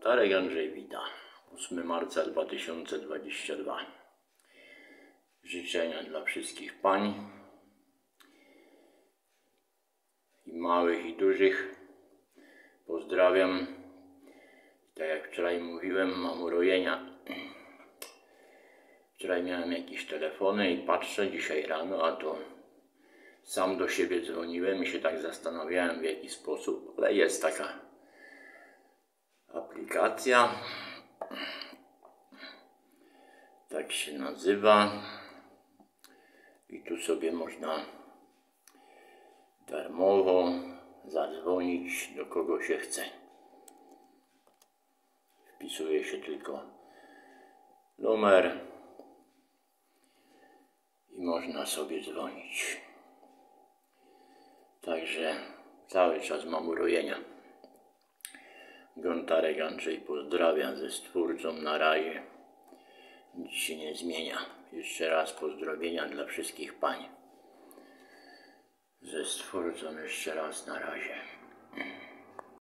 Gontarek Andrzej wita. 8 marca 2022. Życzenia dla wszystkich pań i małych i dużych. Pozdrawiam. Tak jak wczoraj mówiłem, mam urojenia. Wczoraj miałem jakieś telefony i patrzę dzisiaj rano, a to sam do siebie dzwoniłem i się tak zastanawiałem, w jaki sposób, ale jest taka aplikacja, tak się nazywa i tu sobie można darmowo zadzwonić do kogo się chce. Wpisuje się tylko numer i można sobie dzwonić. Także cały czas mam urojenia. Gontarek Andrzej pozdrawia ze Stwórcą na razie. Nic się nie zmienia. Jeszcze raz pozdrowienia dla wszystkich pań. Ze Stwórcą jeszcze raz na razie.